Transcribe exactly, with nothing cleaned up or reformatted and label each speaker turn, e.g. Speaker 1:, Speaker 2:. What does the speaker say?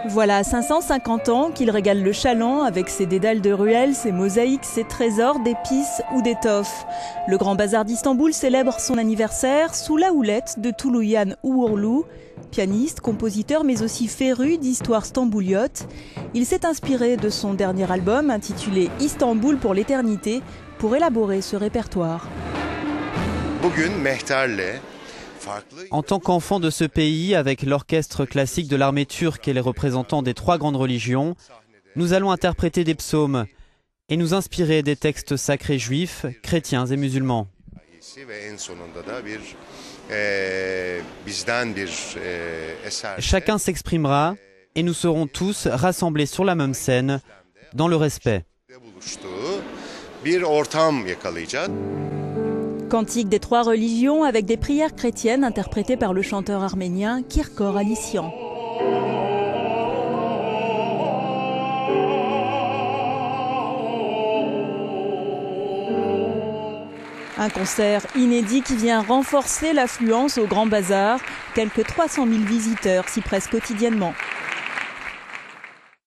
Speaker 1: Voilà cinq cent cinquante ans qu'il régale le chaland avec ses dédales de ruelles, ses mosaïques, ses trésors d'épices ou d'étoffes. Le Grand Bazar d'Istanbul célèbre son anniversaire sous la houlette de Tuluyan Uğurlu, pianiste, compositeur mais aussi féru d'histoire stambouliote. Il s'est inspiré de son dernier album intitulé Istanbul pour l'éternité pour élaborer ce répertoire.
Speaker 2: En tant qu'enfant de ce pays, avec l'orchestre classique de l'armée turque et les représentants des trois grandes religions, nous allons interpréter des psaumes et nous inspirer des textes sacrés juifs, chrétiens et musulmans. Chacun s'exprimera et nous serons tous rassemblés sur la même scène, dans le respect.
Speaker 1: Cantique des trois religions avec des prières chrétiennes interprétées par le chanteur arménien Kirkor Alisian. Un concert inédit qui vient renforcer l'affluence au Grand Bazar. Quelques trois cent mille visiteurs s'y pressent quotidiennement.